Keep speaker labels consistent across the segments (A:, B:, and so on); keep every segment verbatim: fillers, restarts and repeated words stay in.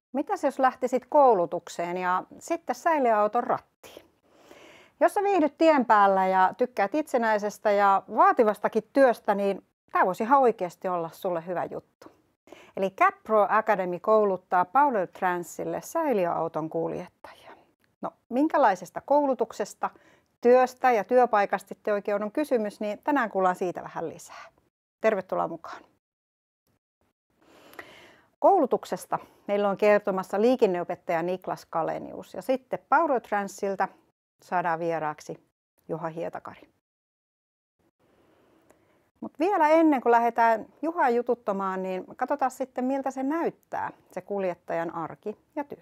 A: Mitäs jos lähtisit koulutukseen ja sitten säiliöauton rattiin? Jos sä viihdyt tien päällä ja tykkäät itsenäisestä ja vaativastakin työstä, niin tämä voisi ihan oikeasti olla sulle hyvä juttu. Eli C A P Pro Academy kouluttaa Power Transille säiliöauton kuljettajia. No, minkälaisesta koulutuksesta, työstä ja työpaikasta sitten oikein on kysymys, niin tänään kuullaan siitä vähän lisää. Tervetuloa mukaan. Koulutuksesta meillä on kertomassa liikenneopettaja Niklas Kalenius ja sitten Power Transilta saadaan vieraaksi Juha Hietakari. Mutta vielä ennen kuin lähdetään Juhaa jututtamaan, niin katsotaan sitten miltä se näyttää, se kuljettajan arki ja työ.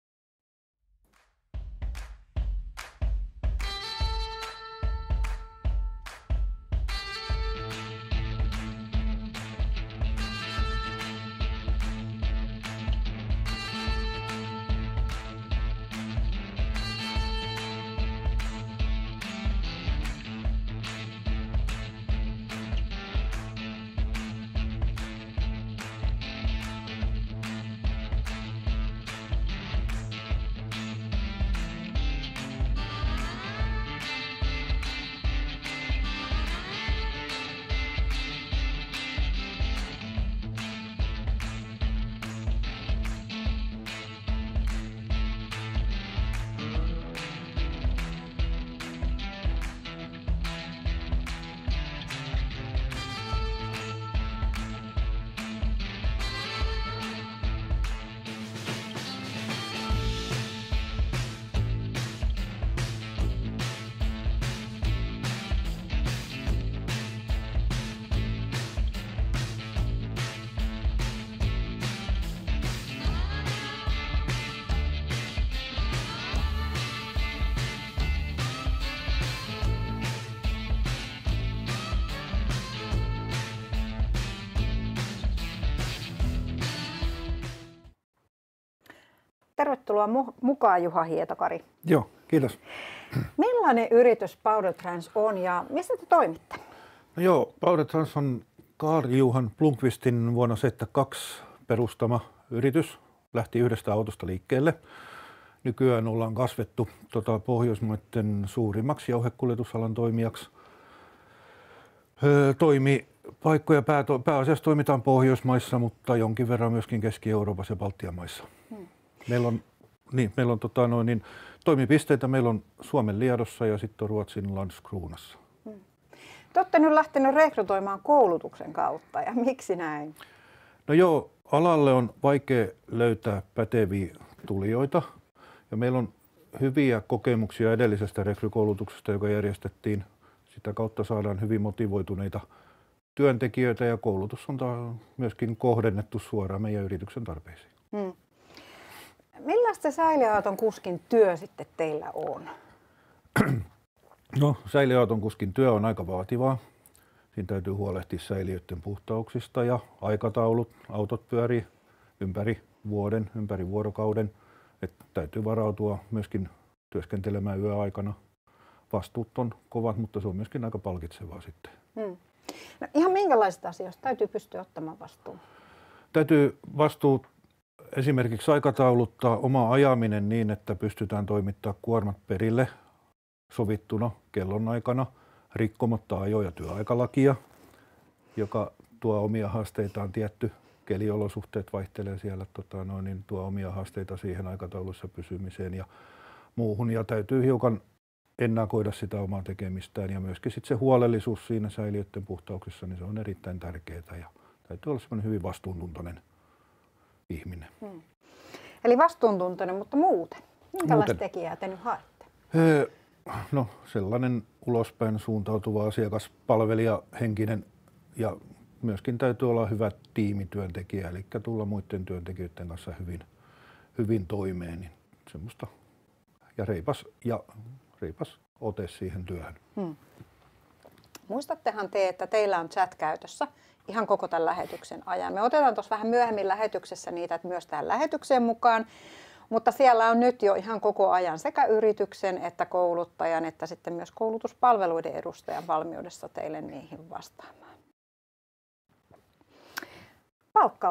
A: Tervetuloa mukaan Juha Hietakari.
B: Joo, kiitos.
A: Millainen yritys Power Trans on ja missä te toimitte?
B: No joo, Power Trans on Karl-Johan Blomqvistin vuonna seitsemänkymmentäkaksi perustama yritys. Lähti yhdestä autosta liikkeelle. Nykyään ollaan kasvettu tota, Pohjoismaiden suurimmaksi jauhekuljetusalan toimijaksi. Öö, toimi paikkoja pää, pääasiassa toimitaan Pohjoismaissa, mutta jonkin verran myöskin Keski-Euroopassa ja Baltian maissa. Hmm. Meillä on, niin, meillä on tota, noin, niin, toimipisteitä. Meillä on Suomen Liedossa ja sitten Ruotsin Landskronassa.
A: Hmm. Te olette nyt lähtenyt rekrytoimaan koulutuksen kautta ja miksi näin?
B: No joo, alalle on vaikea löytää päteviä tulijoita ja meillä on hyviä kokemuksia edellisestä rekrykoulutuksesta, joka järjestettiin. Sitä kautta saadaan hyvin motivoituneita työntekijöitä ja koulutus on myöskin kohdennettu suoraan meidän yrityksen tarpeisiin. Hmm.
A: Millaista säiliöauton kuskin työ sitten teillä on?
B: No, säiliöauton kuskin työ on aika vaativaa. Siinä täytyy huolehtia säiliöiden puhtauksista ja aikataulut. Autot pyörii ympäri vuoden, ympäri vuorokauden. Et täytyy varautua myöskin työskentelemään yöaikana. Vastuut on kovat, mutta se on myöskin aika palkitsevaa sitten.
A: Hmm. No, ihan minkälaisista asioista täytyy pystyä ottamaan vastuun?
B: Täytyy vastuut esimerkiksi aikatauluttaa oma ajaminen niin, että pystytään toimittamaan kuormat perille sovittuna kellonaikana, rikkomatta ajo- ja työaikalakia, joka tuo omia haasteitaan. Tietty keliolosuhteet vaihtelee siellä, tota noin, niin tuo omia haasteita siihen aikataulussa pysymiseen ja muuhun. Ja täytyy hiukan ennakoida sitä omaa tekemistään ja myöskin sit se huolellisuus siinä säiliöiden puhtauksessa, niin se on erittäin tärkeää ja täytyy olla semmoinen hyvin vastuuntuntoinen ihminen. Hmm.
A: Eli vastuuntuntoinen, mutta muuten. Minkälaista muuten tekijää te nyt haette?
B: Öö, no sellainen ulospäin suuntautuva asiakaspalvelija, henkinen ja myöskin täytyy olla hyvä tiimityöntekijä, eli tulla muiden työntekijöiden kanssa hyvin, hyvin toimeen. Niin semmoista ja reipas, ja reipas ote siihen työhön. Hmm.
A: Muistattehan te, että teillä on chat käytössä ihan koko tämän lähetyksen ajan. Me otetaan tuossa vähän myöhemmin lähetyksessä niitä myös tähän lähetykseen mukaan, mutta siellä on nyt jo ihan koko ajan sekä yrityksen että kouluttajan että sitten myös koulutuspalveluiden edustajan valmiudessa teille niihin vastaamaan. Palkkaus.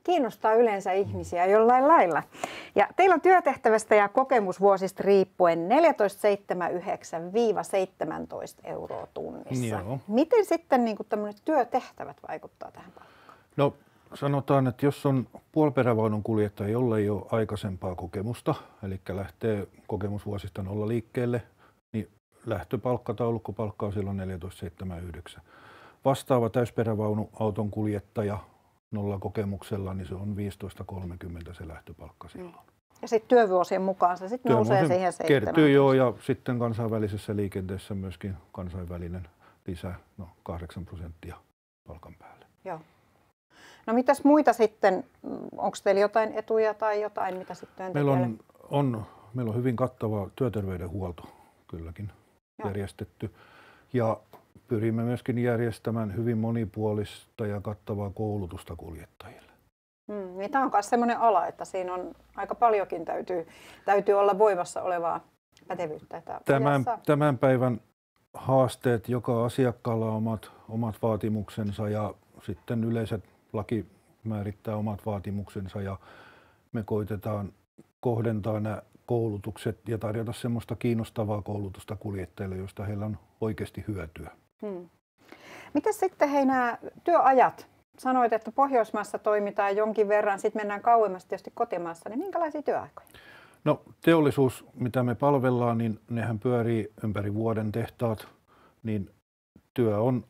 A: kiinnostaa yleensä ihmisiä jollain lailla. Ja teillä on työtehtävästä ja kokemusvuosista riippuen neljätoista pilkku seitsemänkymmentäyhdeksän - seitsemäntoista euroa tunnissa.
B: Joo.
A: Miten sitten niin kuin tämmöiset työtehtävät vaikuttaa tähän palkkaan?
B: No sanotaan, että jos on puoliperävaunun kuljettaja, jolla ei ole aikaisempaa kokemusta, eli lähtee kokemusvuosista nolla liikkeelle, niin lähtöpalkkataulukkopalkka on silloin neljätoista pilkku seitsemänkymmentäyhdeksän. Vastaava täysperävaunuauton kuljettaja nolla kokemuksella, niin se on viisitoista pilkku kolmekymmentä se lähtöpalkka silloin.
A: Ja sitten työvuosien mukaan se sitten nousee siihen seitsemään.
B: Kertyy joo, ja sitten kansainvälisessä liikenteessä myöskin kansainvälinen lisä, no kahdeksan prosenttia palkan päälle.
A: Joo. No mitäs muita sitten, onko teillä jotain etuja tai jotain, mitä sitten
B: meillä on, on, meillä on hyvin kattava työterveydenhuolto kylläkin Joo. järjestetty. Ja pyrimme myöskin järjestämään hyvin monipuolista ja kattavaa koulutusta kuljettajille.
A: Hmm, niin tämä on myös sellainen ala, että siinä on aika paljonkin täytyy, täytyy olla voimassa olevaa pätevyyttä.
B: Tämän, tämän päivän haasteet, joka asiakkaalla on omat, omat vaatimuksensa ja sitten yleiset laki määrittää omat vaatimuksensa ja me koitetaan kohdentaa nämä koulutukset ja tarjota semmoista kiinnostavaa koulutusta kuljettajille, josta heillä on oikeasti hyötyä.
A: Hmm. Miten sitten hei nämä työajat? Sanoit, että Pohjoismaassa toimitaan jonkin verran, sitten mennään kauemmas tietysti kotimaassa, niin minkälaisia työaikoja?
B: No teollisuus, mitä me palvellaan, niin nehän pyörii ympäri vuoden tehtaat, niin työ on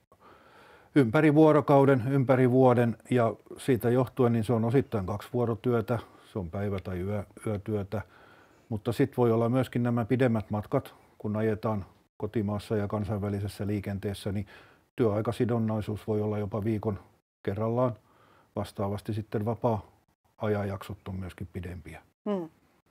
B: ympäri vuorokauden, ympäri vuoden ja siitä johtuen niin se on osittain kaksi vuorotyötä, se on päivä- tai yö, yötyötä, mutta sitten voi olla myöskin nämä pidemmät matkat, kun ajetaan kotimaassa ja kansainvälisessä liikenteessä, niin työaikasidonnaisuus voi olla jopa viikon kerrallaan. Vastaavasti sitten vapaa-ajanjaksot on myöskin pidempiä.
A: Hmm.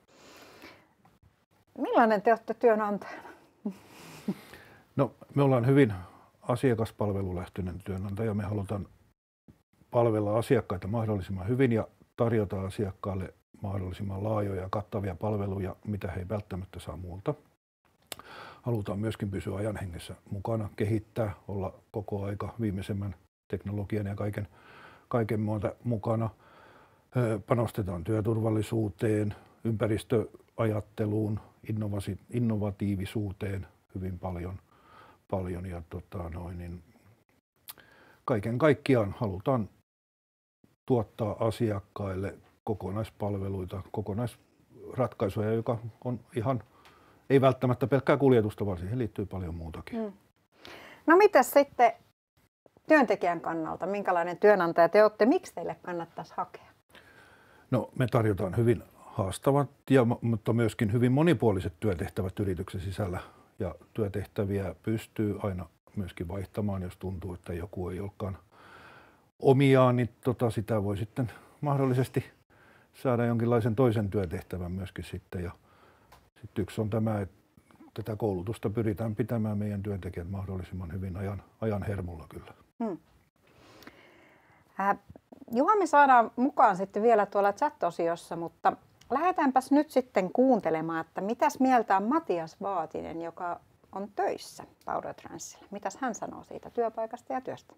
A: Millainen te olette työnantajana?
B: No, me ollaan hyvin asiakaspalvelulähtöinen työnantaja. Me halutaan palvella asiakkaita mahdollisimman hyvin ja tarjota asiakkaalle mahdollisimman laajoja ja kattavia palveluja, mitä he ei välttämättä saa muulta. Halutaan myöskin pysyä ajan hengessä mukana, kehittää, olla koko aika viimeisemmän teknologian ja kaiken, kaiken muuta mukana. Panostetaan työturvallisuuteen, ympäristöajatteluun, innovatiivisuuteen hyvin paljon. paljon ja tota noin, niin kaiken kaikkiaan halutaan tuottaa asiakkaille kokonaispalveluita, kokonaisratkaisuja, joka on ihan, ei välttämättä pelkkää kuljetusta, vaan siihen liittyy paljon muutakin. Mm.
A: No mitäs sitten työntekijän kannalta, minkälainen työnantaja te olette, miksi teille kannattaisi hakea?
B: No me tarjotaan hyvin haastavat, ja, mutta myöskin hyvin monipuoliset työtehtävät yrityksen sisällä. Ja työtehtäviä pystyy aina myöskin vaihtamaan, jos tuntuu, että joku ei olekaan omiaan, niin tota, sitä voi sitten mahdollisesti saada jonkinlaisen toisen työtehtävän myöskin sitten. Ja sitten yksi on tämä, että tätä koulutusta pyritään pitämään meidän työntekijät mahdollisimman hyvin ajan, ajan hermolla kyllä. Hmm.
A: Äh, Juha, me saadaan mukaan sitten vielä tuolla chat-osiossa, mutta lähdetäänpäs nyt sitten kuuntelemaan, että mitäs mieltä on Matias Vaatinen, joka on töissä Powertransilla. Mitäs hän sanoo siitä työpaikasta ja työstä?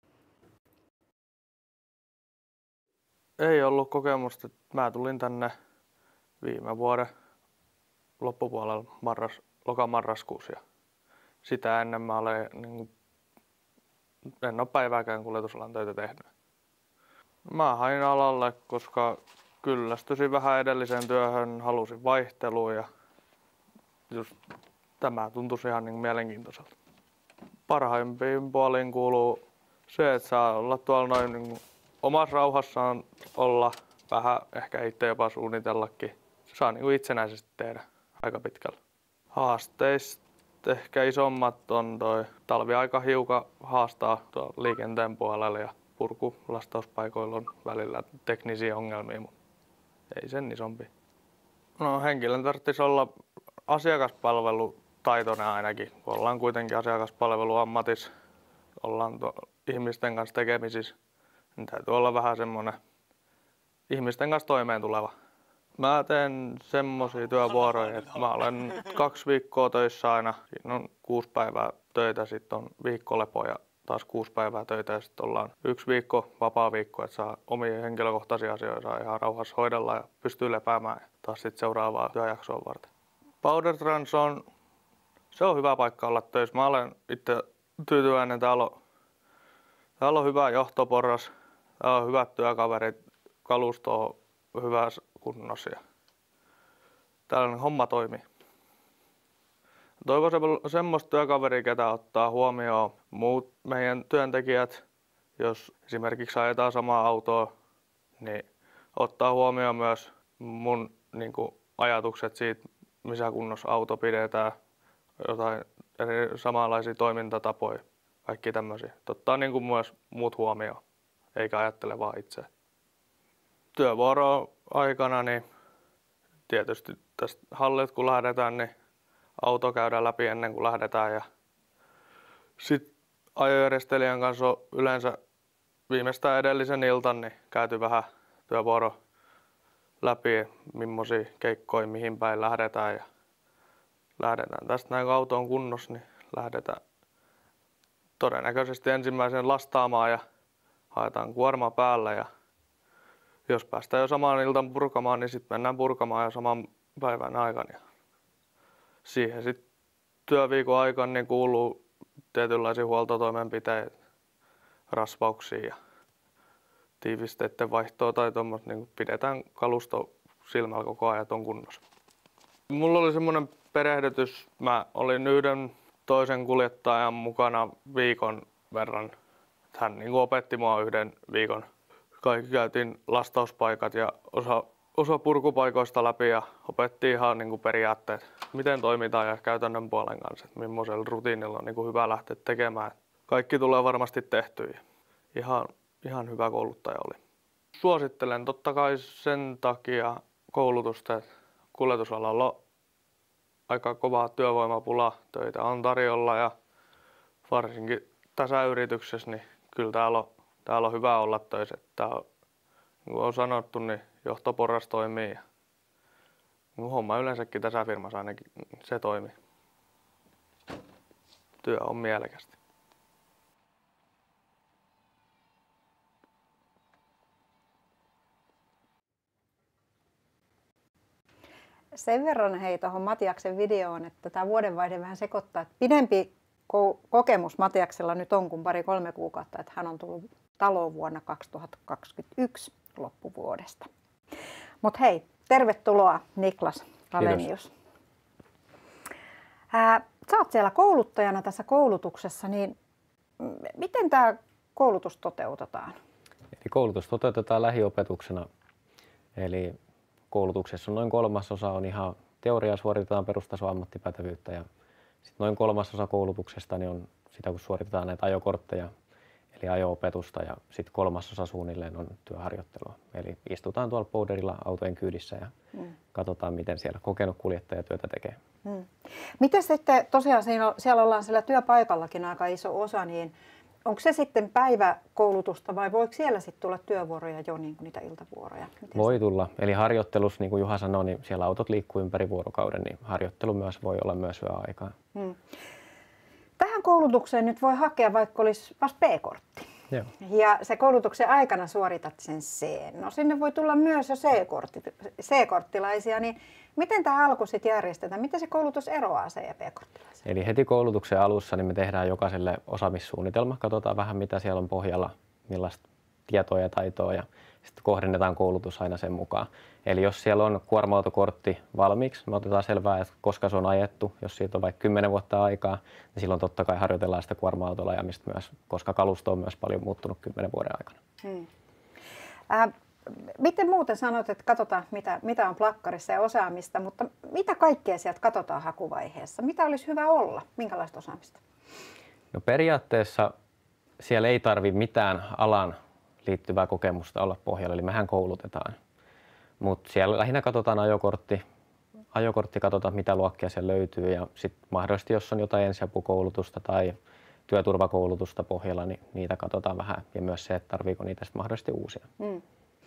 C: Ei ollut kokemusta. Mä tulin tänne viime vuoden loppupuolella marras, loka-marraskuussa. Ja sitä ennen mä olen, niin, en ole päivääkään kuljetusalan töitä tehnyt. Mä hain alalle, koska kyllästyisin vähän edelliseen työhön, halusin vaihtelua ja just tämä tuntuisi ihan niin mielenkiintoiselta. Parhaimpiin puoliin kuuluu se, että saa olla tuolla noin niin omassa rauhassaan olla, vähän ehkä itse jopa suunnitellakin. Se saa niin itsenäisesti tehdä aika pitkällä. Haasteista ehkä isommat on toi talviaika hiukan haastaa tuolla liikenteen puolella ja purkulastauuspaikoilla on välillä teknisiä ongelmia, mutta ei sen isompi. No henkilön tarvitsisi olla asiakaspalvelutaitoinen ainakin, kun ollaan kuitenkin asiakaspalveluammatissa, ollaan to- ihmisten kanssa tekemisissä, niin täytyy olla vähän semmoinen ihmisten kanssa toimeen tuleva. Mä teen semmosia työvuoroja, että mä olen kaksi viikkoa töissä aina, siinä on kuusi päivää töitä, sitten on viikko lepo ja taas kuusi päivää töitä ja sitten ollaan yksi viikko vapaa viikko, että saa omia henkilökohtaisia asioita saa ihan rauhassa hoidella ja pystyy lepäämään ja taas sitten seuraavaa työjaksoa varten. Powder Trans on, se on hyvä paikka olla töissä. Mä olen itse tyytyväinen. Täällä on, täällä on hyvä johtoporras, täällä on hyvät työkaverit, kalusto on hyvässä kunnossa ja tällainen homma toimii. Toivon semmoista työkaveria, ketä ottaa huomioon muut meidän työntekijät. Jos esimerkiksi ajetaan samaa autoa, niin ottaa huomioon myös mun niin kuin, ajatukset siitä, missä kunnossa auto pidetään, jotain eri samanlaisia toimintatapoja, kaikki tämmöisiä. Ottaa niin kuin, myös muut huomioon, eikä ajattele vaan itse. Työvuoro aikana niin tietysti tästä hallit kun lähdetään, niin auto käydään läpi ennen kuin lähdetään ja sitten ajojärjestelijän kanssa on yleensä viimeistään edellisen iltan niin käyty vähän työvuoro läpi, millaisia keikkoja mihin päin lähdetään ja lähdetään tästä näin kun auto on kunnossa, niin lähdetään todennäköisesti ensimmäisen lastaamaan ja haetaan kuorma päällä ja jos päästään jo samaan iltan purkamaan, niin sitten mennään purkamaan jo saman päivän aikana. Siihen sitten työviikon aikana niin kuuluu tietynlaisia huoltotoimenpiteitä, rasvauksia ja tiivisteiden vaihtoa tai tuommoista, niin pidetään kalusto silmällä koko ajan on kunnossa. Mulla oli semmoinen perehdytys, mä olin yhden toisen kuljettajan mukana viikon verran. Hän niin opetti mua yhden viikon. Kaikki käytiin lastauspaikat ja osa osa purkupaikoista läpi ja opettiin ihan niin kuin periaatteet, miten toimitaan ja käytännön puolen kanssa, että millaisella rutiinilla on niin kuin hyvä lähteä tekemään. Kaikki tulee varmasti tehtyä. Ihan, ihan hyvä kouluttaja oli. Suosittelen totta kai sen takia koulutusta, että kuljetusalalla on aika kova työvoimapula, töitä on tarjolla ja varsinkin tässä yrityksessä, niin kyllä täällä on, täällä on hyvä olla töissä. Täällä on, niin kuin on sanottu, niin johtoporras toimii ja homma yleensäkin tässä firmassa ainakin se toimii. Työ on mielekästä.
A: Sen verran hei tuohon Matiaksen videoon, että tämä vuodenvaihde vähän sekoittaa, että pidempi ko- kokemus Matiaksella nyt on kuin pari-kolme kuukautta, että hän on tullut taloon vuonna kaksituhattakaksikymmentäyksi loppuvuodesta. Mutta hei, tervetuloa Niklas Alenius. Ää, sä oot siellä kouluttajana tässä koulutuksessa, niin miten tämä koulutus toteutetaan?
D: Eli koulutus toteutetaan lähiopetuksena. Eli koulutuksessa on noin kolmasosa on ihan teoriaa, suoritetaan perustason ammattipätevyyttä ja sitten noin kolmasosa koulutuksesta niin on sitä, kun suoritetaan näitä ajokortteja, eli ajo-opetusta ja sitten kolmasosa suunnilleen on työharjoittelua. Eli istutaan tuolla powderilla autojen kyydissä ja hmm. katsotaan, miten siellä kokenut kuljettaja työtä tekee.
A: Hmm. Miten sitten, tosiaan siellä ollaan siellä työpaikallakin aika iso osa, niin onko se sitten päiväkoulutusta vai voiko siellä sitten tulla työvuoroja jo niin kuin niitä iltavuoroja? Miten
D: voi
A: se?
D: tulla. Eli harjoittelussa, niin kuin Juha sanoi, niin siellä autot liikkuu ympäri vuorokauden, niin harjoittelu myös voi olla myös yöaikaa. Hmm.
A: Tähän koulutukseen nyt voi hakea, vaikka olisi vasta B-kortti.
D: Joo.
A: Ja se koulutuksen aikana suoritat sen C. No sinne voi tulla myös jo C-korttilaisia, niin miten tämä alku sitten järjestetään? Miten se koulutus eroaa C- ja B-korttilaisia?
D: Eli heti koulutuksen alussa niin me tehdään jokaiselle osaamissuunnitelma, katsotaan vähän mitä siellä on pohjalla, millaista tietoa ja taitoa ja sitten kohdennetaan koulutus aina sen mukaan. Eli jos siellä on kuorma-autokortti valmiiksi, me otetaan selvää, että koska se on ajettu, jos siitä on vaikka kymmenen vuotta aikaa, niin silloin totta kai harjoitellaan sitä kuorma-autolla ajamista myös, koska kalusto on myös paljon muuttunut kymmenen vuoden aikana. Hmm.
A: Äh, miten muuten sanot, että katsotaan mitä, mitä on plakkarissa ja osaamista, mutta mitä kaikkea sieltä katsotaan hakuvaiheessa? Mitä olisi hyvä olla? Minkälaista osaamista?
D: No periaatteessa siellä ei tarvitse mitään alan liittyvää kokemusta olla pohjalla, eli mehän koulutetaan. Mutta siellä lähinnä katsotaan ajokortti, ajokortti katsotaan mitä luokkia siellä löytyy ja sitten mahdollisesti jos on jotain ensiapukoulutusta tai työturvakoulutusta pohjalla, niin niitä katsotaan vähän ja myös se, että tarviiko niitä sitten mahdollisesti uusia. Mm.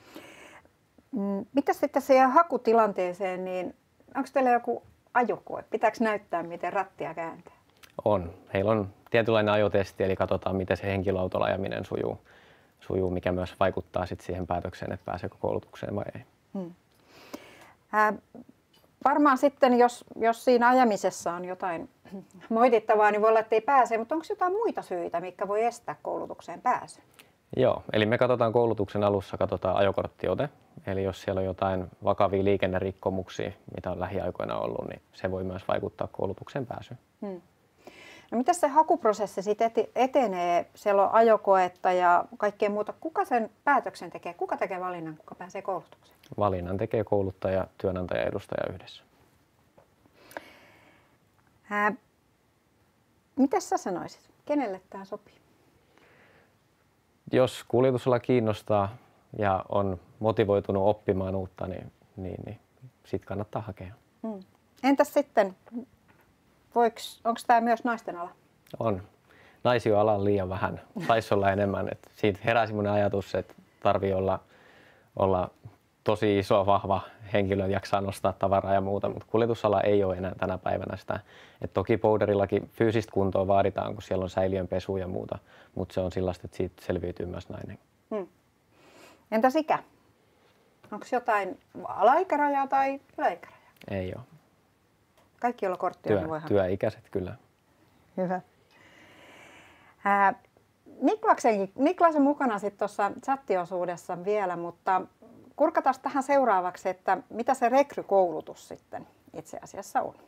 A: Mitä sitten siihen hakutilanteeseen, niin onko teillä joku ajokoe? Pitääkö näyttää, miten rattia kääntää?
D: On. Heillä on tietynlainen ajotesti, eli katsotaan, miten se henkilöautolla ajaminen sujuu, sujuu mikä myös vaikuttaa sit siihen päätökseen, että pääseekö koulutukseen vai ei.
A: Hmm. Äh, varmaan sitten, jos, jos siinä ajamisessa on jotain moitittavaa, niin voi olla, että ei pääse, mutta onko jotain muita syitä, mitkä voi estää koulutukseen pääsyn?
D: Joo, eli me katsotaan koulutuksen alussa katsotaan ajokorttiote, eli jos siellä on jotain vakavia liikennerikkomuksia, mitä on lähiaikoina ollut, niin se voi myös vaikuttaa koulutukseen pääsyyn. Hmm.
A: No miten se hakuprosessi sitten etenee? Siellä on ajokoetta ja kaikkea muuta. Kuka sen päätöksen tekee? Kuka tekee valinnan, kuka pääsee koulutukseen?
D: Valinnan tekee kouluttaja, työnantaja ja edustaja yhdessä.
A: Ää, miten sä sanoisit? Kenelle tämä sopii?
D: Jos kuljetusala kiinnostaa ja on motivoitunut oppimaan uutta, niin, niin, niin sitten kannattaa hakea.
A: Hmm. Entäs sitten, onko tämä myös naisten ala?
D: On. Naisia ala on liian vähän. Saisi olla enemmän. Et siitä heräsi mun ajatus, että tarvii olla, olla tosi iso, vahva henkilö, jaksaa nostaa tavaraa ja muuta, mutta kuljetusala ei ole enää tänä päivänä sitä. Et toki pouderillakin fyysistä kuntoa vaaditaan, kun siellä on säiliönpesu ja muuta, mutta se on sellaista, että siitä selviytyy myös nainen.
A: Hmm. Entäs ikä? Onko jotain alaikärajaa tai yläikärajaa?
D: Ei ole.
A: Kaikki, joilla korttia
D: Työ,
A: voi hakea.
D: Työikäiset kyllä.
A: Hyvä. Ää, Niklaksenkin, Niklas on mukana sitten tuossa chattiosuudessa vielä, mutta kurkataan tähän seuraavaksi, että mitä se rekrykoulutus sitten itse asiassa on.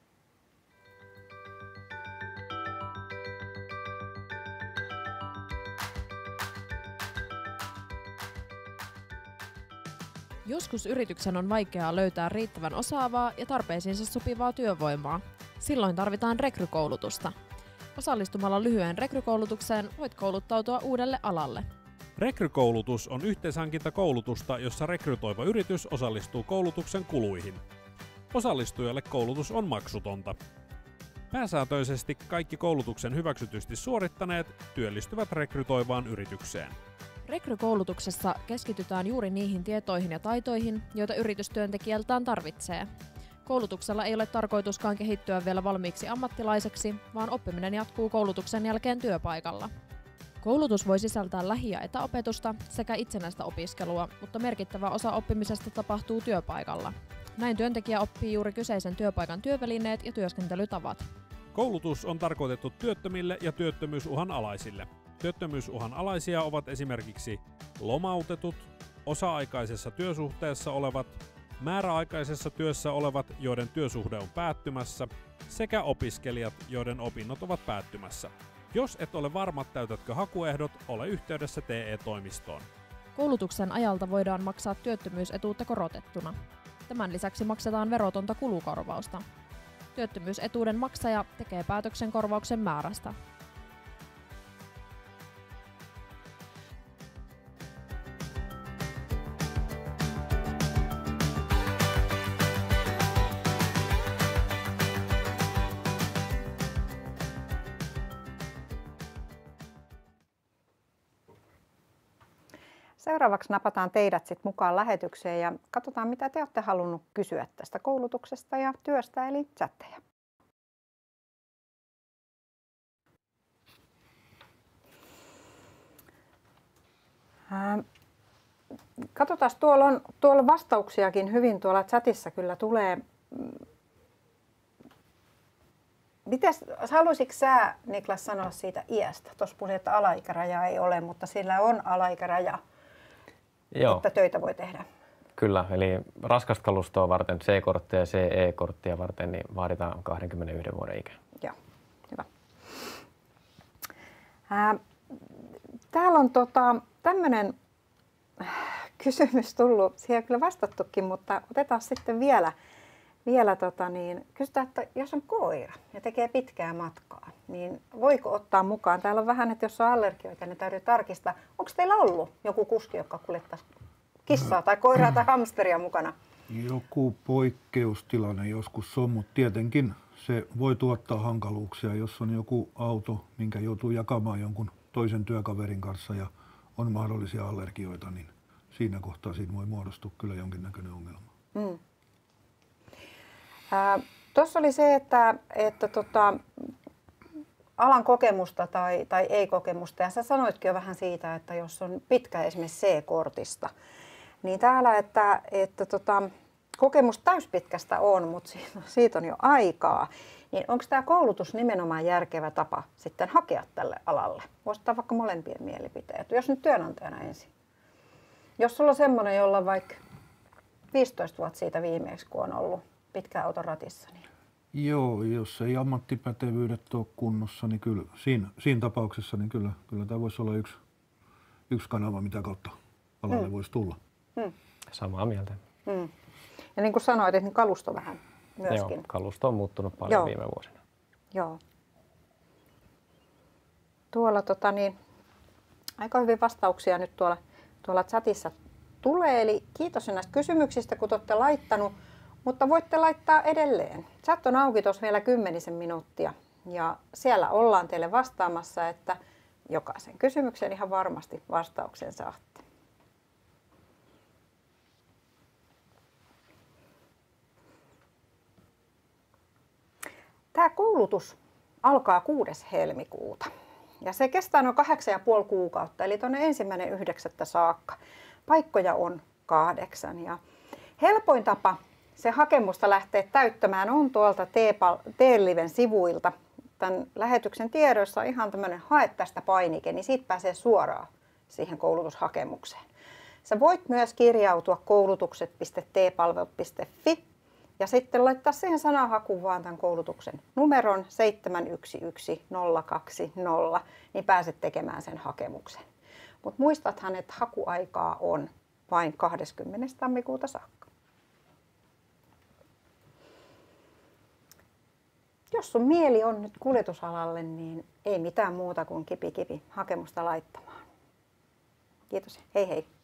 E: Joskus yrityksen on vaikeaa löytää riittävän osaavaa ja tarpeisiinsa sopivaa työvoimaa. Silloin tarvitaan rekrykoulutusta. Osallistumalla lyhyen rekrykoulutukseen voit kouluttautua uudelle alalle.
F: Rekrykoulutus on yhteishankintakoulutusta, jossa rekrytoiva yritys osallistuu koulutuksen kuluihin. Osallistujalle koulutus on maksutonta. Pääsääntöisesti kaikki koulutuksen hyväksytysti suorittaneet työllistyvät rekrytoivaan yritykseen.
E: Rekrykoulutuksessa keskitytään juuri niihin tietoihin ja taitoihin, joita yritystyöntekijältään tarvitsee. Koulutuksella ei ole tarkoituskaan kehittyä vielä valmiiksi ammattilaiseksi, vaan oppiminen jatkuu koulutuksen jälkeen työpaikalla. Koulutus voi sisältää lähi- ja etäopetusta sekä itsenäistä opiskelua, mutta merkittävä osa oppimisesta tapahtuu työpaikalla. Näin työntekijä oppii juuri kyseisen työpaikan työvälineet ja työskentelytavat.
F: Koulutus on tarkoitettu työttömille ja työttömyysuhan alaisille. Työttömyysuhan alaisia ovat esimerkiksi lomautetut, osa-aikaisessa työsuhteessa olevat, määräaikaisessa työssä olevat, joiden työsuhde on päättymässä, sekä opiskelijat, joiden opinnot ovat päättymässä. Jos et ole varma, täytätkö hakuehdot, ole yhteydessä T E-toimistoon.
E: Koulutuksen ajalta voidaan maksaa työttömyysetuutta korotettuna. Tämän lisäksi maksetaan verotonta kulukorvausta. Työttömyysetuuden maksaja tekee päätöksen korvauksen määrästä.
A: Seuraavaksi napataan teidät sit mukaan lähetykseen ja katsotaan, mitä te olette halunnut kysyä tästä koulutuksesta ja työstä, eli chatteja. Katsotaan, tuolla on, tuolla on vastauksiakin hyvin tuolla chatissa kyllä tulee. Mites, haluaisitko sä, Niklas, sanoa siitä iästä? Tuossa puhuin, että alaikärajaa ei ole, mutta sillä on alaikäraja,
D: Joo.
A: että töitä voi tehdä.
D: Kyllä, eli raskasta kalustoa varten, C-korttia ja C E-korttia varten, niin vaaditaan kaksikymmentäyksi vuoden ikä.
A: Joo, hyvä. Ää, täällä on tota, tämmöinen kysymys tullut, siihen on kyllä vastattukin, mutta otetaan sitten vielä. Vielä tota niin, kysytään, että jos on koira ja tekee pitkää matkaa, niin voiko ottaa mukaan? Täällä on vähän, että jos on allergioita, niin täytyy tarkistaa. Onko teillä ollut joku kuski, joka kuljettaisi kissaa tai koiraa tai hamsteria mukana?
B: Joku poikkeustilanne joskus on, mutta tietenkin se voi tuottaa hankaluuksia, jos on joku auto, minkä joutuu jakamaan jonkun toisen työkaverin kanssa ja on mahdollisia allergioita, niin siinä kohtaa siinä voi muodostua kyllä jonkinnäköinen ongelma.
A: Mm. Tuossa oli se, että, että tota, alan kokemusta tai, tai ei-kokemusta, ja sä sanoitkin jo vähän siitä, että jos on pitkä esimerkiksi C-kortista, niin täällä, että, että tota, kokemus täyspitkästä on, mutta siitä, siitä on jo aikaa, niin onko tämä koulutus nimenomaan järkevä tapa sitten hakea tälle alalle? Voisi ottaa vaikka molempien mielipiteet, jos nyt työnantajana ensin. Jos sulla on semmoinen, jolla on vaikka viisitoista vuotta siitä viimeksi, kun on ollut pitkään auton ratissa, niin
B: Joo, jos ei ammattipätevyydet ole kunnossa, niin kyllä siinä, siinä tapauksessa niin kyllä, kyllä tämä voisi olla yksi, yksi kanava, mitä kautta alalle mm. voisi tulla.
A: Mm.
D: Samaa mieltä.
A: Mm. Ja niin kuin sanoit, että kalusto vähän myöskin.
D: Joo, kalusto on muuttunut paljon
A: Joo.
D: viime vuosina.
A: Joo. Tuolla tota niin, aika hyvin vastauksia nyt tuolla, tuolla chatissa tulee, eli kiitos näistä kysymyksistä, kun olette laittanut. Mutta voitte laittaa edelleen. Chat on auki tuossa vielä kymmenisen minuuttia ja siellä ollaan teille vastaamassa, että jokaisen kysymykseen ihan varmasti vastauksen saatte. Tämä koulutus alkaa kuudes helmikuuta ja se kestää noin kahdeksan ja puoli kuukautta, eli tuonne ensimmäinen yhdeksättä saakka. Paikkoja on kahdeksan ja helpoin tapa se hakemusta lähtee täyttämään on tuolta T-liven sivuilta. Tämän lähetyksen tiedoissa on ihan tämmöinen hae tästä painike, niin siitä pääsee suoraan siihen koulutushakemukseen. Sä voit myös kirjautua koulutukset piste t palvelut piste f i ja sitten laittaa siihen sanahakuun vaan tämän koulutuksen numeron seitsemän yksi yksi nolla kaksi nolla, niin pääset tekemään sen hakemuksen. Mutta muistathan, että hakuaikaa on vain kahdeskymmenes tammikuuta saakka. Jos sun mieli on nyt kuljetusalalle, niin ei mitään muuta kuin kipi kipi hakemusta laittamaan. Kiitos. Hei hei.